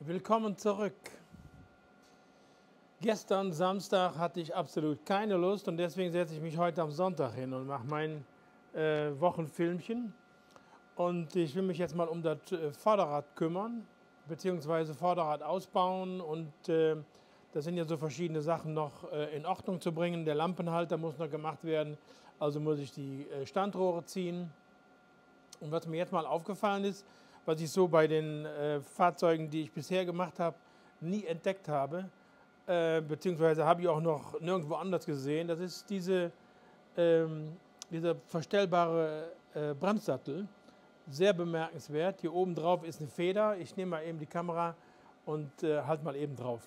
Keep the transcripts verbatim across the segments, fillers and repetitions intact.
Willkommen zurück. Gestern Samstag hatte ich absolut keine Lust und deswegen setze ich mich heute am Sonntag hin und mache mein äh, Wochenfilmchen. Und ich will mich jetzt mal um das äh, Vorderrad kümmern, beziehungsweise Vorderrad ausbauen. Und äh, das sind ja so verschiedene Sachen noch äh, in Ordnung zu bringen. Der Lampenhalter muss noch gemacht werden, also muss ich die äh, Standrohre ziehen. Und was mir jetzt mal aufgefallen ist, was ich so bei den äh, Fahrzeugen, die ich bisher gemacht habe, nie entdeckt habe, äh, beziehungsweise habe ich auch noch nirgendwo anders gesehen, das ist diese, ähm, dieser verstellbare äh, Bremssattel. Sehr bemerkenswert. Hier oben drauf ist eine Feder. Ich nehme mal eben die Kamera und äh, halt mal eben drauf.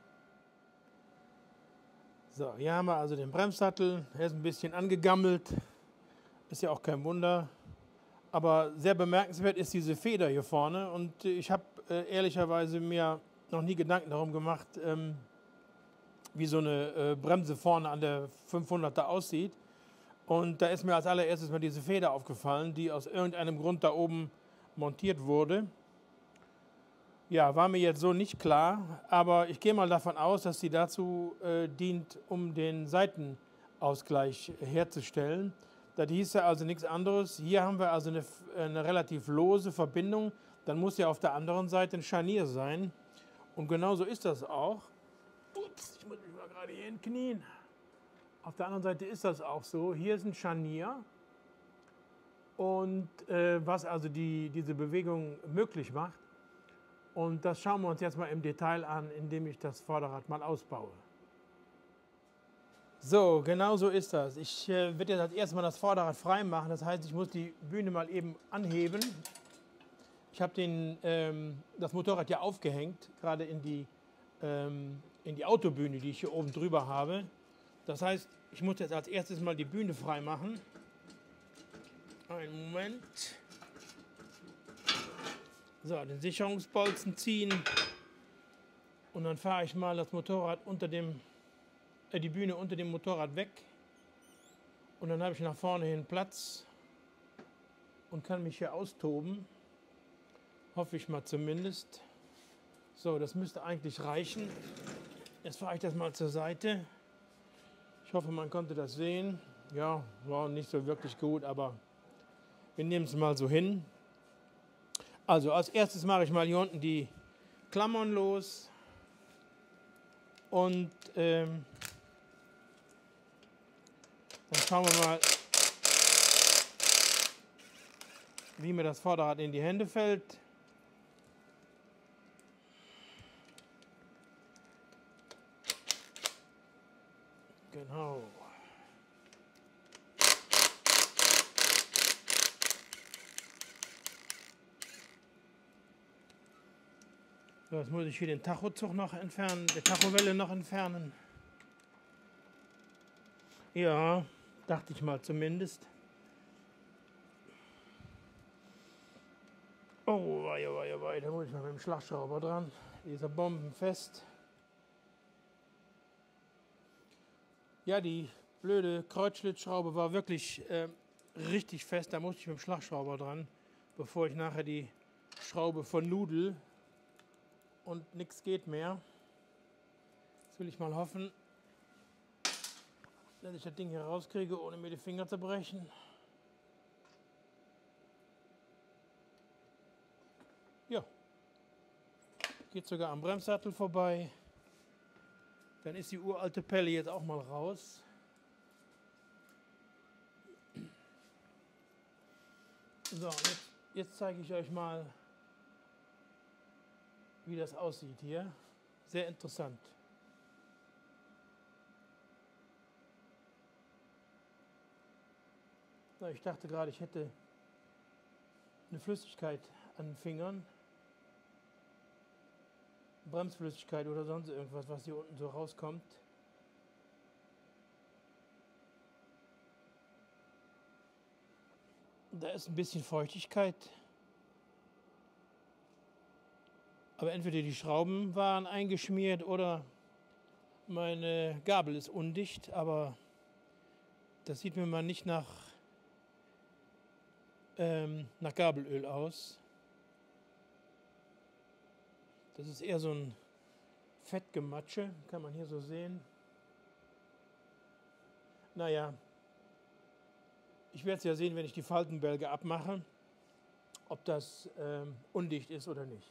So, hier haben wir also den Bremssattel. Er ist ein bisschen angegammelt. Ist ja auch kein Wunder. Aber sehr bemerkenswert ist diese Feder hier vorne und ich habe äh, ehrlicherweise mir noch nie Gedanken darum gemacht, ähm, wie so eine äh, Bremse vorne an der fünfhunderter aussieht. Und da ist mir als allererstes mal diese Feder aufgefallen, die aus irgendeinem Grund da oben montiert wurde. Ja, war mir jetzt so nicht klar, aber ich gehe mal davon aus, dass sie dazu äh, dient, um den Seitenausgleich herzustellen. Das hieß ja also nichts anderes. Hier haben wir also eine, eine relativ lose Verbindung. Dann muss ja auf der anderen Seite ein Scharnier sein. Und genau so ist das auch. Ups, ich muss mich mal gerade hier hinknien. Auf der anderen Seite ist das auch so. Hier ist ein Scharnier. Und äh, was also die, diese Bewegung möglich macht. Und das schauen wir uns jetzt mal im Detail an, indem ich das Vorderrad mal ausbaue. So, genau so ist das. Ich äh, werde jetzt als erstes mal das Vorderrad frei machen. Das heißt, ich muss die Bühne mal eben anheben. Ich habe ähm, das Motorrad ja aufgehängt, gerade in die, ähm, in die Autobühne, die ich hier oben drüber habe. Das heißt, ich muss jetzt als erstes mal die Bühne frei machen. Einen Moment. So, den Sicherungsbolzen ziehen. Und dann fahre ich mal das Motorrad unter dem die Bühne unter dem Motorrad weg und dann habe ich nach vorne hin Platz und kann mich hier austoben. Hoffe ich mal zumindest. So, das müsste eigentlich reichen. Jetzt fahre ich das mal zur Seite. Ich hoffe, man konnte das sehen. Ja, war nicht so wirklich gut, aber wir nehmen es mal so hin. Also als erstes mache ich mal hier unten die Klammern los und ähm, dann schauen wir mal, wie mir das Vorderrad in die Hände fällt. Genau. So, jetzt muss ich hier den Tachozug noch entfernen, die Tachowelle noch entfernen. Ja, dachte ich mal zumindest. Oh, wei, wei, wei, da muss ich mal mit dem Schlagschrauber dran. Dieser bombenfest. Ja, die blöde Kreuzschlitzschraube war wirklich äh, richtig fest. Da musste ich mit dem Schlagschrauber dran, bevor ich nachher die Schraube vernudel und nichts geht mehr. Jetzt will ich mal hoffen, dass ich das Ding hier rauskriege, ohne mir die Finger zu brechen. Ja, geht sogar am Bremssattel vorbei. Dann ist die uralte Pelle jetzt auch mal raus. So, jetzt, jetzt zeige ich euch mal, wie das aussieht hier. Sehr interessant. Ich dachte gerade, ich hätte eine Flüssigkeit an den Fingern. Bremsflüssigkeit oder sonst irgendwas, was hier unten so rauskommt. Da ist ein bisschen Feuchtigkeit. Aber entweder die Schrauben waren eingeschmiert oder meine Gabel ist undicht, aber das sieht mir mal nicht nach nach Gabelöl aus. Das ist eher so ein Fettgematsche, kann man hier so sehen. Naja, ich werde es ja sehen, wenn ich die Faltenbälge abmache, ob das ähm, undicht ist oder nicht.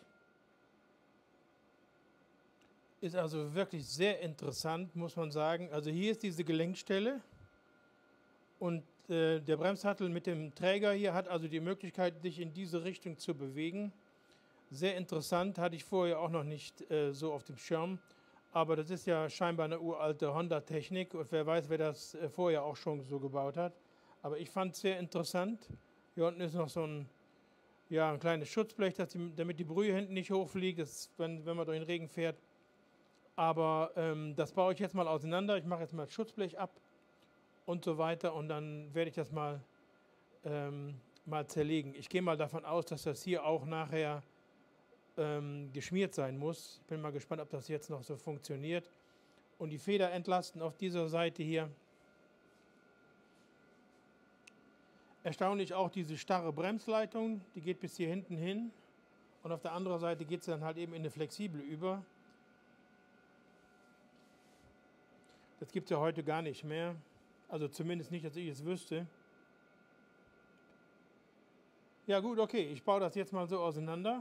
Ist also wirklich sehr interessant, muss man sagen. Also hier ist diese Gelenkstelle und äh, der Bremssattel mit dem Träger hier hat also die Möglichkeit, sich in diese Richtung zu bewegen. Sehr interessant, hatte ich vorher auch noch nicht äh, so auf dem Schirm. Aber das ist ja scheinbar eine uralte Honda-Technik und wer weiß, wer das äh, vorher auch schon so gebaut hat. Aber ich fand es sehr interessant. Hier unten ist noch so ein, ja, ein kleines Schutzblech, dass die, damit die Brühe hinten nicht hochfliegt, das, wenn, wenn man durch den Regen fährt. Aber ähm, das baue ich jetzt mal auseinander. Ich mache jetzt mal das Schutzblech ab und so weiter und dann werde ich das mal, ähm, mal zerlegen. Ich gehe mal davon aus, dass das hier auch nachher ähm, geschmiert sein muss. Ich bin mal gespannt, ob das jetzt noch so funktioniert. Und die Feder entlasten auf dieser Seite hier. Erstaunlich auch diese starre Bremsleitung, die geht bis hier hinten hin. Und auf der anderen Seite geht es dann halt eben in eine flexible über. Das gibt es ja heute gar nicht mehr. Also zumindest nicht, dass ich es wüsste. Ja gut, okay, ich baue das jetzt mal so auseinander.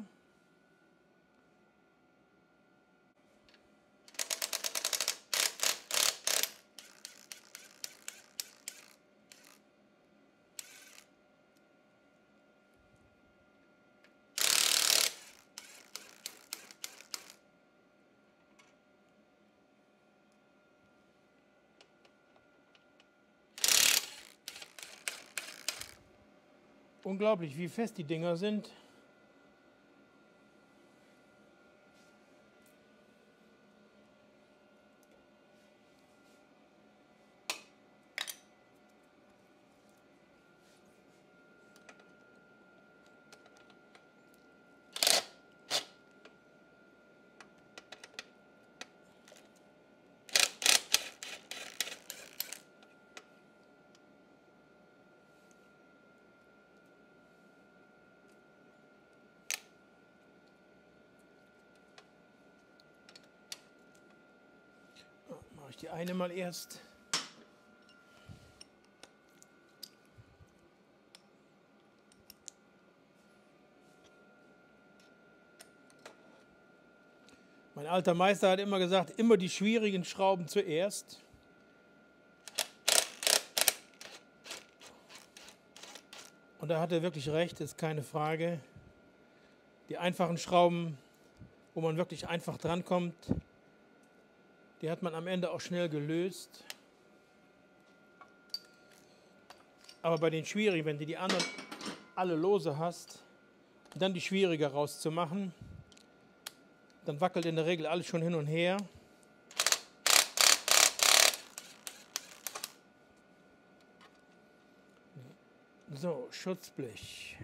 Unglaublich, wie fest die Dinger sind. Mache ich die eine mal erst. Mein alter Meister hat immer gesagt, immer die schwierigen Schrauben zuerst. Und da hat er wirklich recht, ist keine Frage. Die einfachen Schrauben, wo man wirklich einfach drankommt, die hat man am Ende auch schnell gelöst. Aber bei den schwierigen, wenn du die anderen alle lose hast, dann die schwieriger rauszumachen, dann wackelt in der Regel alles schon hin und her. So, Schutzblech.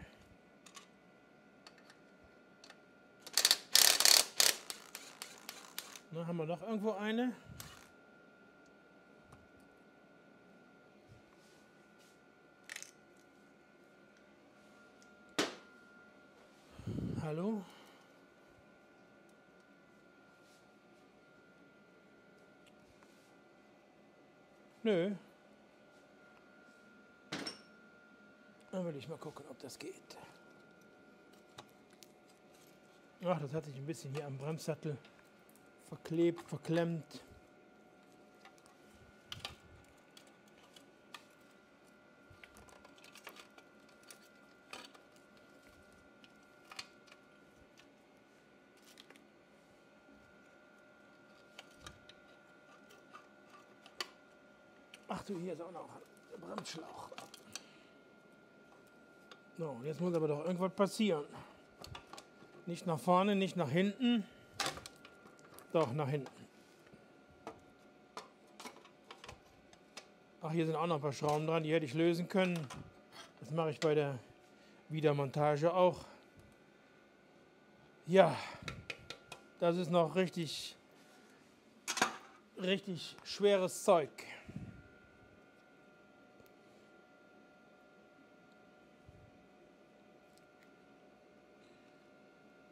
Na, haben wir noch irgendwo eine? Hallo? Nö. Dann will ich mal gucken, ob das geht. Ach, das hat sich ein bisschen hier am Bremssattel verklebt, verklemmt. Ach du, hier ist auch noch ein Bremsschlauch. So, jetzt muss aber doch irgendwas passieren. Nicht nach vorne, nicht nach hinten. Doch, nach hinten. Ach, hier sind auch noch ein paar Schrauben dran, die hätte ich lösen können. Das mache ich bei der Wiedermontage auch. Ja, das ist noch richtig, richtig schweres Zeug.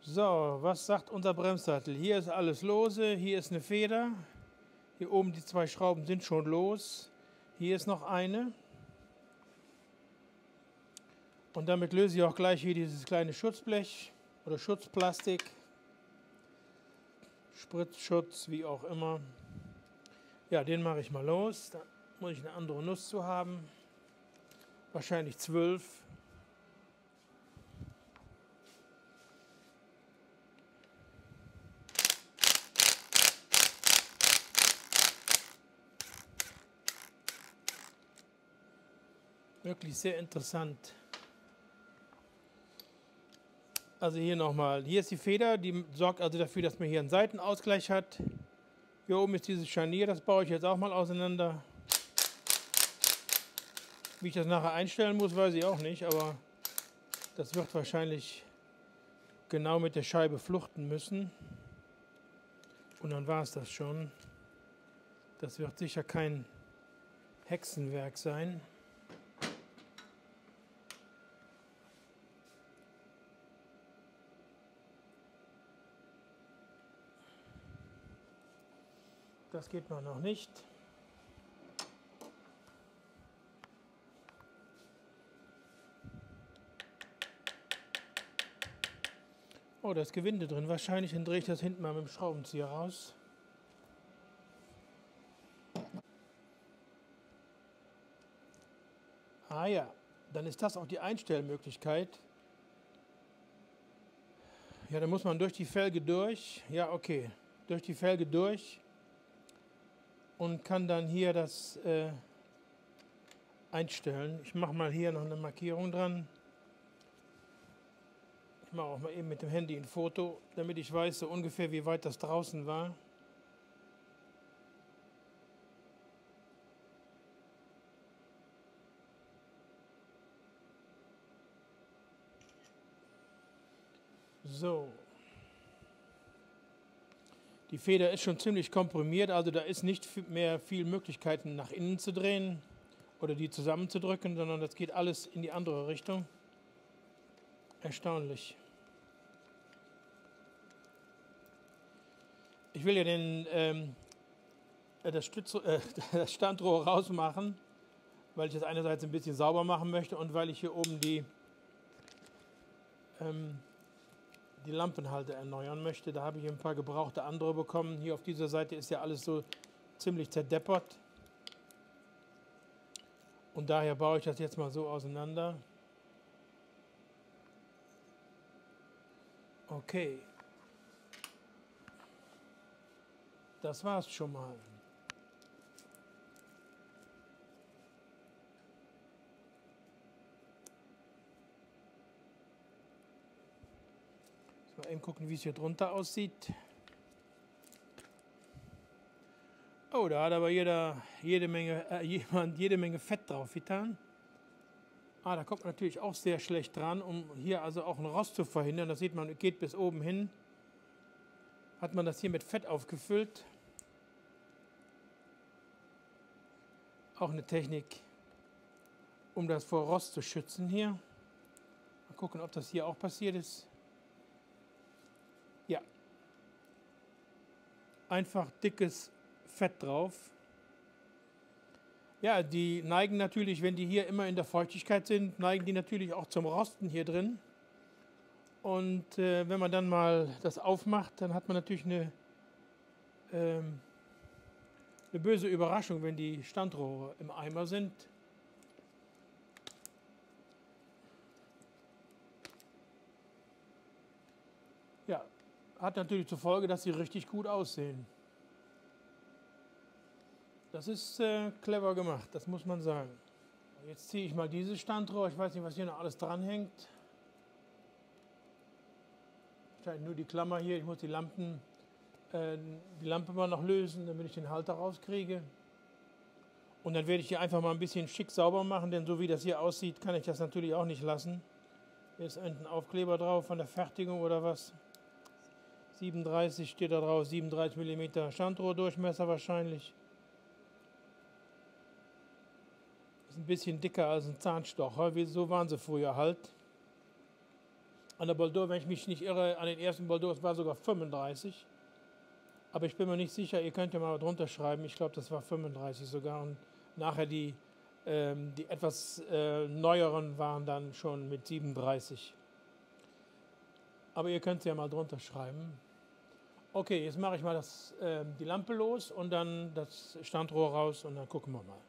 So, was sagt unser Bremssattel? Hier ist alles lose, hier ist eine Feder. Hier oben die zwei Schrauben sind schon los. Hier ist noch eine. Und damit löse ich auch gleich hier dieses kleine Schutzblech oder Schutzplastik. Spritzschutz, wie auch immer. Ja, den mache ich mal los. Da muss ich eine andere Nuss zu haben. Wahrscheinlich zwölf. Wirklich sehr interessant. Also hier nochmal, hier ist die Feder, die sorgt also dafür, dass man hier einen Seitenausgleich hat. Hier oben ist dieses Scharnier, das baue ich jetzt auch mal auseinander. Wie ich das nachher einstellen muss, weiß ich auch nicht, aber das wird wahrscheinlich genau mit der Scheibe fluchten müssen. Und dann war es das schon. Das wird sicher kein Hexenwerk sein. Das geht mal noch nicht. Oh, da ist Gewinde drin. Wahrscheinlich dann drehe ich das hinten mal mit dem Schraubenzieher raus. Ah ja, dann ist das auch die Einstellmöglichkeit. Ja, da muss man durch die Felge durch. Ja, okay. Durch die Felge durch. Und kann dann hier das äh, einstellen. Ich mache mal hier noch eine Markierung dran. Ich mache auch mal eben mit dem Handy ein Foto, damit ich weiß so ungefähr, wie weit das draußen war. So. Die Feder ist schon ziemlich komprimiert, also da ist nicht mehr viel Möglichkeiten nach innen zu drehen oder die zusammenzudrücken, sondern das geht alles in die andere Richtung. Erstaunlich. Ich will ja den, ähm, das, Stütz, äh, das Standrohr rausmachen, weil ich das einerseits ein bisschen sauber machen möchte und weil ich hier oben die, ähm, die Lampenhalter erneuern möchte. Da habe ich ein paar gebrauchte andere bekommen. Hier auf dieser Seite ist ja alles so ziemlich zerdeppert. Und daher baue ich das jetzt mal so auseinander. Okay. Das war's schon mal. Mal eben gucken, wie es hier drunter aussieht. Oh, da hat aber jeder, jede Menge, äh, jemand jede Menge Fett drauf getan. Ah, da kommt man natürlich auch sehr schlecht dran, um hier also auch einen Rost zu verhindern. Das sieht man, geht bis oben hin. Hat man das hier mit Fett aufgefüllt. Auch eine Technik, um das vor Rost zu schützen hier. Mal gucken, ob das hier auch passiert ist. Ja. Einfach dickes Fett drauf. Ja, die neigen natürlich, wenn die hier immer in der Feuchtigkeit sind, neigen die natürlich auch zum Rosten hier drin. Und äh, wenn man dann mal das aufmacht, dann hat man natürlich eine, ähm, eine böse Überraschung, wenn die Standrohre im Eimer sind. Ja, hat natürlich zur Folge, dass sie richtig gut aussehen. Das ist äh, clever gemacht, das muss man sagen. Jetzt ziehe ich mal dieses Standrohr, ich weiß nicht, was hier noch alles dranhängt. Wahrscheinlich nur die Klammer hier, ich muss die Lampen, äh, die Lampe mal noch lösen, damit ich den Halter rauskriege. Und dann werde ich hier einfach mal ein bisschen schick sauber machen, denn so wie das hier aussieht, kann ich das natürlich auch nicht lassen. Hier ist ein Aufkleber drauf von der Fertigung oder was. siebenunddreißig steht da drauf, siebenunddreißig Millimeter Standrohrdurchmesser wahrscheinlich. Ist ein bisschen dicker als ein Zahnstocher, so waren sie früher halt. An der Bordeaux, wenn ich mich nicht irre, an den ersten Bordeaux war sogar fünfunddreißig. Aber ich bin mir nicht sicher, ihr könnt ja mal drunter schreiben. Ich glaube, das war fünfunddreißig sogar. Und nachher die, ähm, die etwas äh, neueren waren dann schon mit siebenunddreißig. Aber ihr könnt es ja mal drunter schreiben. Okay, jetzt mache ich mal das, äh, die Lampe los und dann das Standrohr raus und dann gucken wir mal.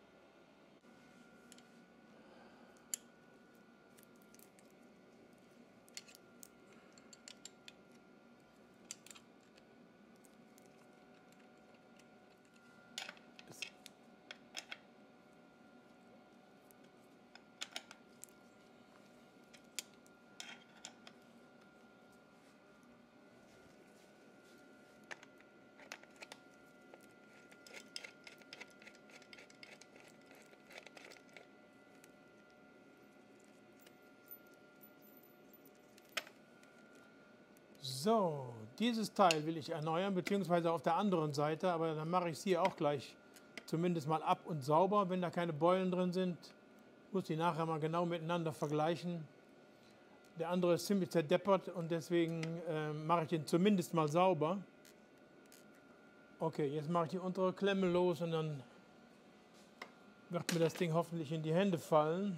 So, dieses Teil will ich erneuern, beziehungsweise auf der anderen Seite, aber dann mache ich es hier auch gleich zumindest mal ab und sauber, wenn da keine Beulen drin sind. Muss die nachher mal genau miteinander vergleichen. Der andere ist ziemlich zerdeppert und deswegen äh, mache ich den zumindest mal sauber. Okay, jetzt mache ich die untere Klemme los und dann wird mir das Ding hoffentlich in die Hände fallen.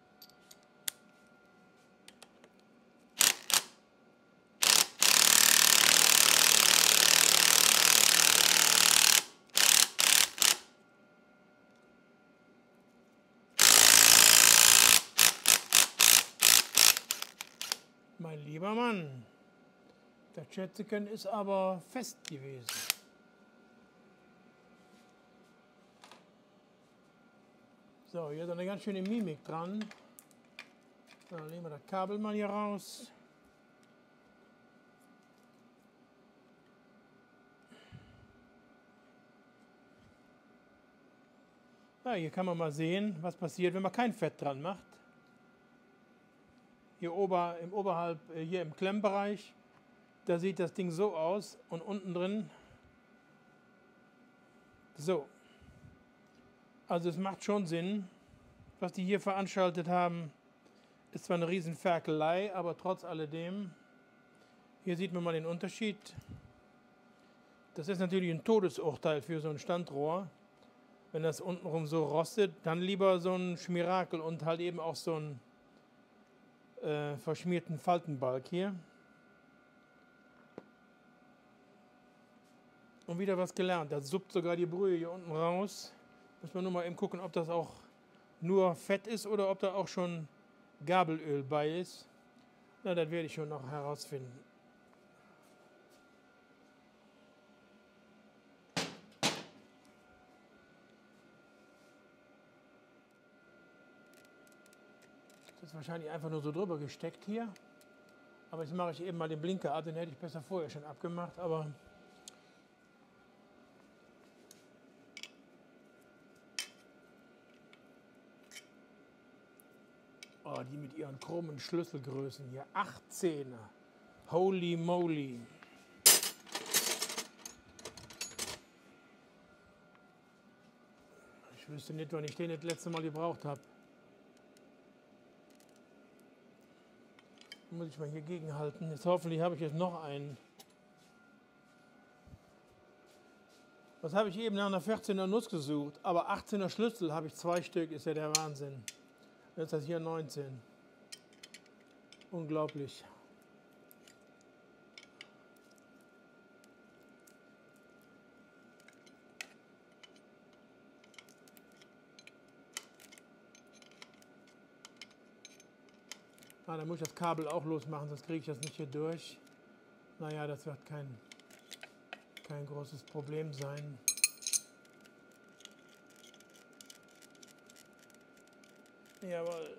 Mein lieber Mann, das Schätzchen ist aber fest gewesen. So, hier ist eine ganz schöne Mimik dran. So, dann nehmen wir das Kabel mal hier raus. Ja, hier kann man mal sehen, was passiert, wenn man kein Fett dran macht. Hier ober, im oberhalb, hier im Klemmbereich, da sieht das Ding so aus und unten drin so. Also es macht schon Sinn, was die hier veranstaltet haben, ist zwar eine riesen Ferkelei, aber trotz alledem, hier sieht man mal den Unterschied. Das ist natürlich ein Todesurteil für so ein Standrohr. Wenn das untenrum so rostet, dann lieber so ein Schmirakel und halt eben auch so ein Äh, verschmierten Faltenbalg hier. Und wieder was gelernt. Da suppt sogar die Brühe hier unten raus. Muss man nur mal eben gucken, ob das auch nur Fett ist oder ob da auch schon Gabelöl bei ist. Na, das werde ich schon noch herausfinden. Das ist wahrscheinlich einfach nur so drüber gesteckt hier. Aber jetzt mache ich eben mal den Blinker ab, den hätte ich besser vorher schon abgemacht. Aber oh, die mit ihren krummen Schlüsselgrößen hier. achtzehner. Holy moly. Ich wüsste nicht, wann ich den das letzte Mal gebraucht habe. Muss ich mal hier gegenhalten. Jetzt hoffentlich habe ich jetzt noch einen. Was habe ich eben nach einer vierzehner Nuss gesucht? Aber achtzehner Schlüssel habe ich zwei Stück, ist ja der Wahnsinn. Jetzt ist das hier neunzehn. Unglaublich. Ah, dann muss ich das Kabel auch losmachen, sonst kriege ich das nicht hier durch. Naja, das wird kein, kein großes Problem sein. Jawohl.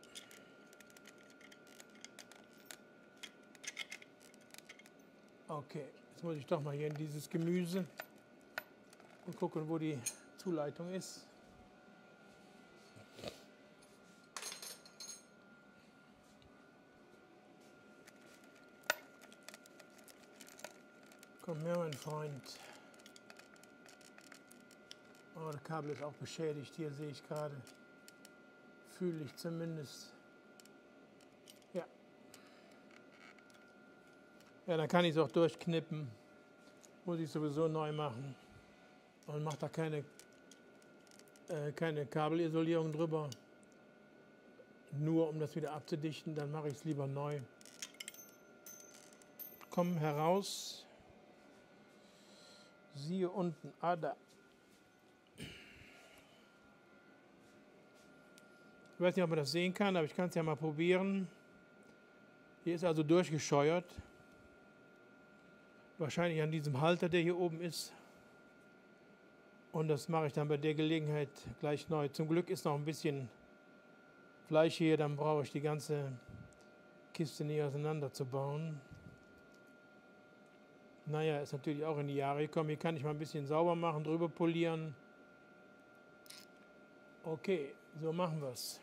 Okay, jetzt muss ich doch mal hier in dieses Gemüse und gucken, wo die Zuleitung ist. Komm her, mein Freund. Oh, das Kabel ist auch beschädigt, hier sehe ich gerade. Fühle ich zumindest. Ja. Ja, dann kann ich es auch durchknippen. Muss ich sowieso neu machen. Und mache da keine, äh, keine Kabelisolierung drüber. Nur um das wieder abzudichten, dann mache ich es lieber neu. Kommen heraus. Siehe unten. Ah, da. Ich weiß nicht, ob man das sehen kann, aber ich kann es ja mal probieren. Hier ist also durchgescheuert. Wahrscheinlich an diesem Halter, der hier oben ist. Und das mache ich dann bei der Gelegenheit gleich neu. Zum Glück ist noch ein bisschen Fleisch hier, dann brauche ich die ganze Kiste nicht auseinanderzubauen. Naja, ist natürlich auch in die Jahre gekommen. Hier kann ich mal ein bisschen sauber machen, drüber polieren. Okay, so machen wir es.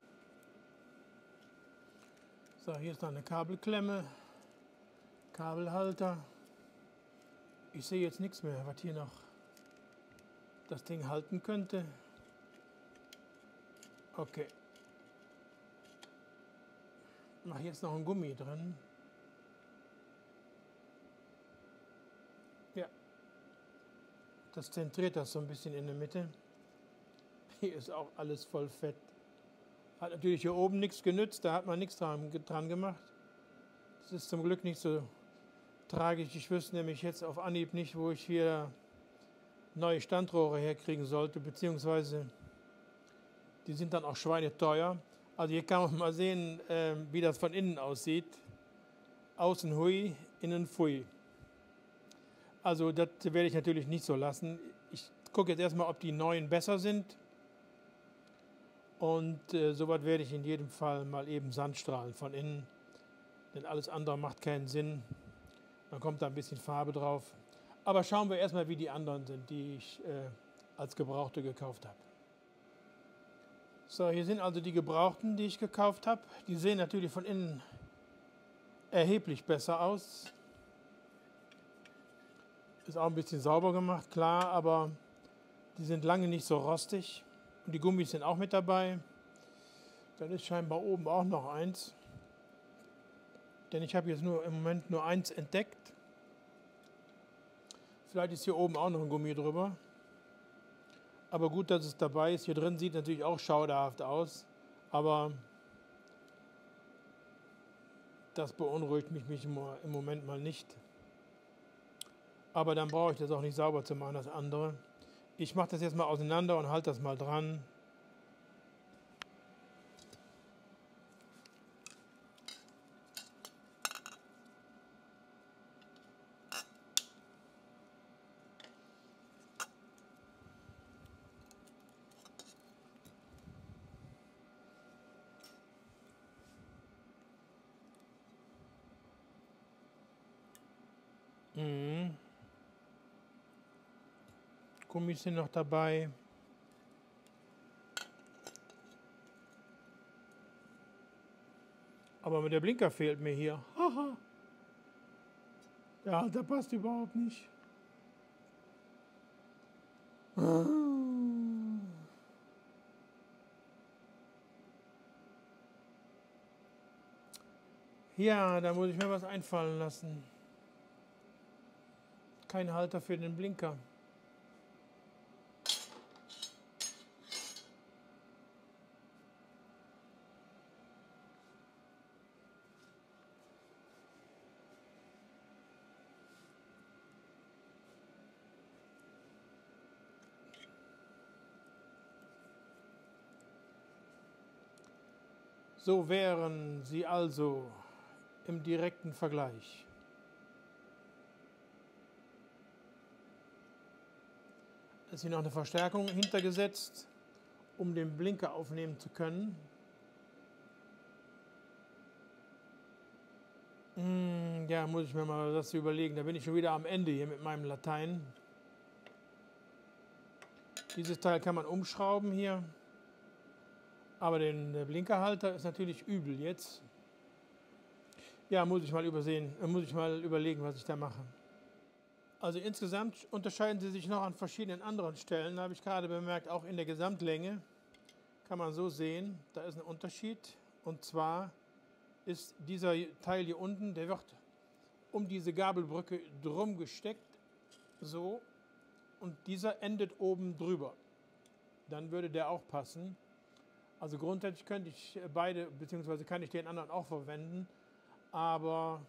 So, hier ist noch eine Kabelklemme, Kabelhalter. Ich sehe jetzt nichts mehr, was hier noch das Ding halten könnte. Okay. Ach, hier ist noch ein Gummi drin. Ja. Das zentriert das so ein bisschen in der Mitte. Hier ist auch alles voll Fett. Hat natürlich hier oben nichts genützt, da hat man nichts dran, dran gemacht. Das ist zum Glück nicht so tragisch. Ich wüsste nämlich jetzt auf Anhieb nicht, wo ich hier neue Standrohre herkriegen sollte, beziehungsweise die sind dann auch schweineteuer. Also hier kann man mal sehen, äh, wie das von innen aussieht. Außen hui, innen pfui. Also das werde ich natürlich nicht so lassen. Ich gucke jetzt erstmal, ob die neuen besser sind. Und äh, soweit werde ich in jedem Fall mal eben Sandstrahlen von innen. Denn alles andere macht keinen Sinn. Dann kommt da ein bisschen Farbe drauf. Aber schauen wir erstmal, wie die anderen sind, die ich äh, als Gebrauchte gekauft habe. So, hier sind also die Gebrauchten, die ich gekauft habe. Die sehen natürlich von innen erheblich besser aus. Ist auch ein bisschen sauber gemacht, klar, aber die sind lange nicht so rostig. Und die Gummis sind auch mit dabei. Dann ist scheinbar oben auch noch eins. Denn ich habe jetzt nur im Moment nur eins entdeckt. Vielleicht ist hier oben auch noch ein Gummi drüber. Aber gut, dass es dabei ist. Hier drin sieht natürlich auch schauderhaft aus. Aber das beunruhigt mich, mich im Moment mal nicht. Aber dann brauche ich das auch nicht sauber zu machen, das andere. Ich mache das jetzt mal auseinander und halte das mal dran. Mhm. Gummis sind noch dabei. Aber der Blinker fehlt mir hier. Haha. Ja, der passt überhaupt nicht. Ja, da muss ich mir was einfallen lassen. Kein Halter für den Blinker. So wären sie also im direkten Vergleich. Es ist hier noch eine Verstärkung hintergesetzt, um den Blinker aufnehmen zu können. Hm, ja, muss ich mir mal das überlegen. Da bin ich schon wieder am Ende hier mit meinem Latein. Dieses Teil kann man umschrauben hier. Aber den Blinkerhalter ist natürlich übel jetzt. Ja, muss ich mal übersehen, muss ich mal überlegen, was ich da mache. Also insgesamt unterscheiden sie sich noch an verschiedenen anderen Stellen, habe ich gerade bemerkt, auch in der Gesamtlänge. Kann man so sehen, da ist ein Unterschied. Und zwar ist dieser Teil hier unten, der wird um diese Gabelbrücke drum gesteckt, so, und dieser endet oben drüber. Dann würde der auch passen. Also grundsätzlich könnte ich beide, beziehungsweise kann ich den anderen auch verwenden, aber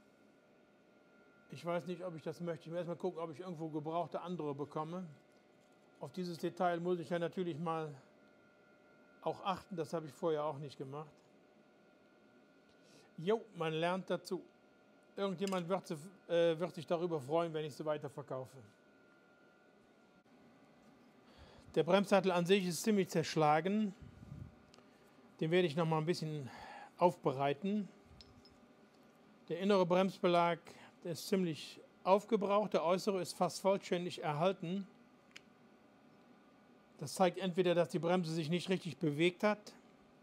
ich weiß nicht, ob ich das möchte. Ich muss erstmal gucken, ob ich irgendwo gebrauchte andere bekomme. Auf dieses Detail muss ich ja natürlich mal auch achten, das habe ich vorher auch nicht gemacht. Jo, man lernt dazu. Irgendjemand wird, äh, wird sich darüber freuen, wenn ich sie weiterverkaufe. Der Bremssattel an sich ist ziemlich zerschlagen. Den werde ich noch mal ein bisschen aufbereiten. Der innere Bremsbelag, der ist ziemlich aufgebraucht, der äußere ist fast vollständig erhalten. Das zeigt entweder, dass die Bremse sich nicht richtig bewegt hat,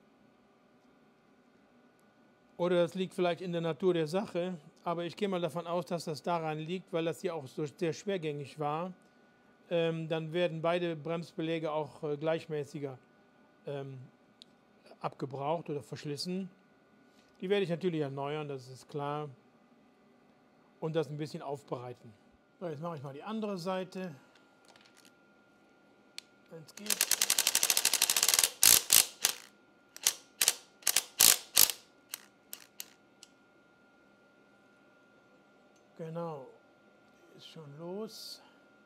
oder das liegt vielleicht in der Natur der Sache, aber ich gehe mal davon aus, dass das daran liegt, weil das hier auch so sehr schwergängig war. Ähm, dann werden beide Bremsbeläge auch äh, gleichmäßiger ähm, abgebraucht oder verschlissen. Die werde ich natürlich erneuern, das ist klar, und das ein bisschen aufbereiten. So, jetzt mache ich mal die andere Seite, wenn es geht. Genau, die ist schon los.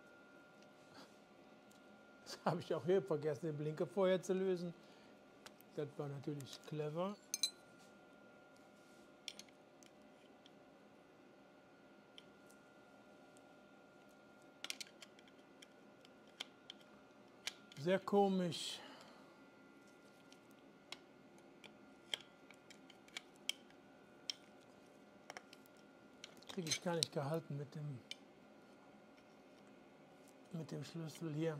Das habe ich auch hier vergessen, den Blinker vorher zu lösen. Das war natürlich clever. Sehr komisch. Kriege ich gar nicht gehalten mit dem, mit dem Schlüssel hier.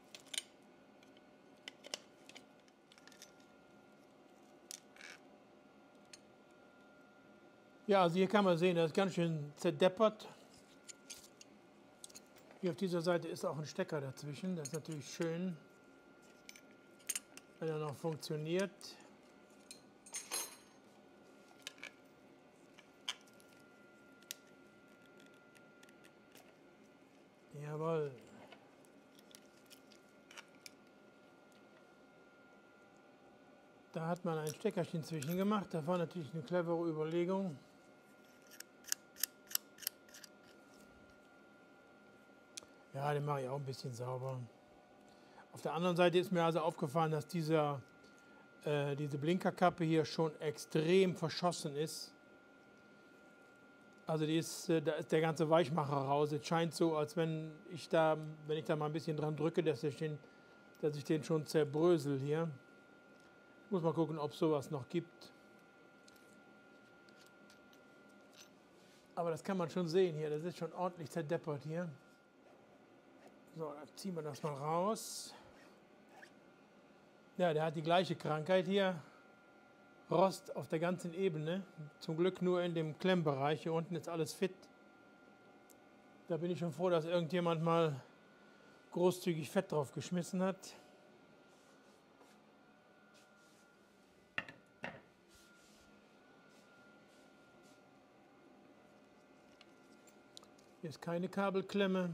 Ja, also hier kann man sehen, das ist ganz schön zerdeppert. Hier auf dieser Seite ist auch ein Stecker dazwischen. Das ist natürlich schön, wenn er noch funktioniert. Jawohl. Da hat man ein Steckerchen zwischen gemacht. Das war natürlich eine clevere Überlegung. Ja, den mache ich auch ein bisschen sauber. Auf der anderen Seite ist mir also aufgefallen, dass dieser, äh, diese Blinkerkappe hier schon extrem verschossen ist. Also die ist, äh, da ist der ganze Weichmacher raus. Es scheint so, als wenn ich da, wenn ich da mal ein bisschen dran drücke, dass ich den, dass ich den schon zerbrösel hier. Ich muss mal gucken, ob es sowas noch gibt. Aber das kann man schon sehen hier. Das ist schon ordentlich zerdeppert hier. So, dann ziehen wir das mal raus. Ja, der hat die gleiche Krankheit hier. Rost auf der ganzen Ebene. Zum Glück nur in dem Klemmbereich. Hier unten ist alles fit. Da bin ich schon froh, dass irgendjemand mal großzügig Fett drauf geschmissen hat. Hier ist keine Kabelklemme.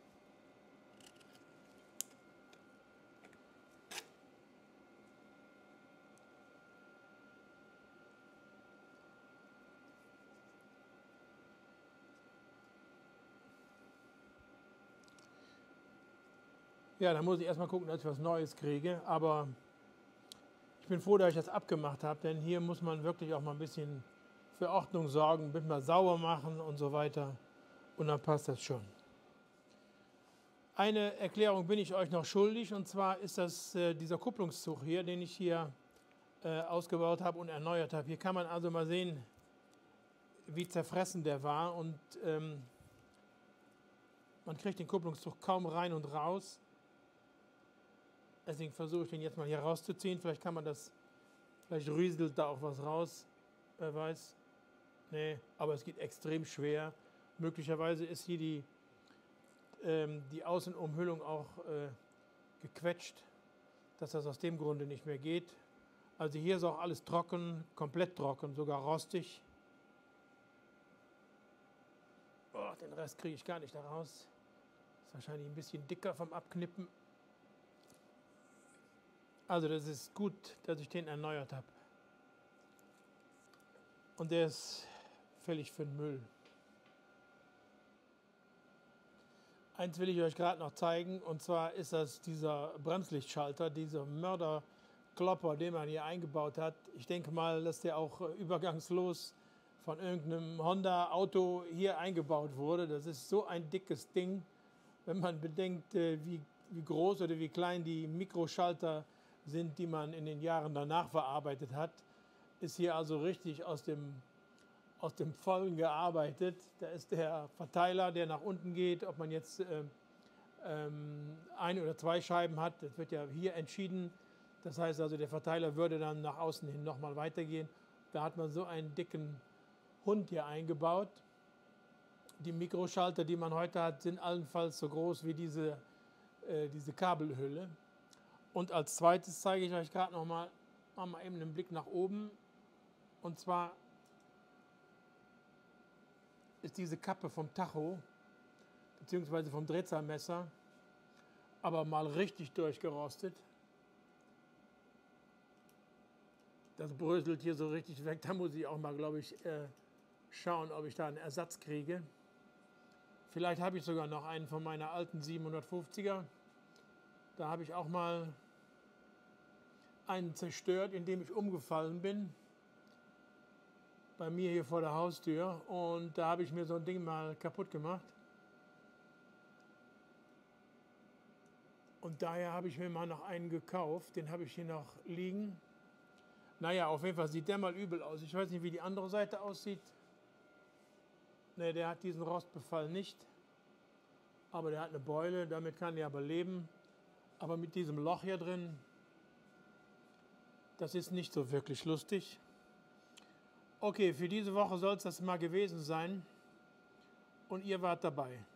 Ja, da muss ich erstmal gucken, dass ich was Neues kriege. Aber ich bin froh, dass ich das abgemacht habe, denn hier muss man wirklich auch mal ein bisschen für Ordnung sorgen, ein bisschen mal sauber machen und so weiter. Und dann passt das schon. Eine Erklärung bin ich euch noch schuldig, und zwar ist das äh, dieser Kupplungszug hier, den ich hier äh, ausgebaut habe und erneuert habe. Hier kann man also mal sehen, wie zerfressen der war, und ähm, man kriegt den Kupplungszug kaum rein und raus. Deswegen versuche ich den jetzt mal hier rauszuziehen. Vielleicht kann man das, vielleicht rieselt da auch was raus, wer weiß. Nee, aber es geht extrem schwer. Möglicherweise ist hier die, ähm, die Außenumhüllung auch äh, gequetscht, dass das aus dem Grunde nicht mehr geht. Also hier ist auch alles trocken, komplett trocken, sogar rostig. den Rest kriege ich gar nicht da raus. Ist wahrscheinlich ein bisschen dicker vom Abknippen. Also das ist gut, dass ich den erneuert habe. Und der ist völlig für den Müll. Eins will ich euch gerade noch zeigen, und zwar ist das dieser Bremslichtschalter, dieser Mörderklopper, den man hier eingebaut hat. Ich denke mal, dass der auch übergangslos von irgendeinem Honda-Auto hier eingebaut wurde. Das ist so ein dickes Ding, wenn man bedenkt, wie, wie groß oder wie klein die Mikroschalter sind, die man in den Jahren danach verarbeitet hat. Ist hier also richtig aus dem, aus dem Vollen gearbeitet. Da ist der Verteiler, der nach unten geht, ob man jetzt äh, ähm, ein oder zwei Scheiben hat. Das wird ja hier entschieden. Das heißt also, der Verteiler würde dann nach außen hin nochmal weitergehen. Da hat man so einen dicken Hund hier eingebaut. Die Mikroschalter, die man heute hat, sind allenfalls so groß wie diese, äh, diese Kabelhülle. Und als zweites zeige ich euch gerade noch mal, machen wir eben einen Blick nach oben. Und zwar ist diese Kappe vom Tacho bzw. vom Drehzahlmesser aber mal richtig durchgerostet. Das bröselt hier so richtig weg. Da muss ich auch mal, glaube ich, äh, schauen, ob ich da einen Ersatz kriege. Vielleicht habe ich sogar noch einen von meiner alten siebenhundertfünfziger. Da habe ich auch mal einen zerstört, indem ich umgefallen bin. Bei mir hier vor der Haustür. Und da habe ich mir so ein Ding mal kaputt gemacht. Und daher habe ich mir mal noch einen gekauft. Den habe ich hier noch liegen. Naja, auf jeden Fall sieht der mal übel aus. Ich weiß nicht, wie die andere Seite aussieht. Ne, der hat diesen Rostbefall nicht. Aber der hat eine Beule, damit kann er aber leben. Aber mit diesem Loch hier drin, das ist nicht so wirklich lustig. Okay, für diese Woche soll es das mal gewesen sein. Und ihr wart dabei.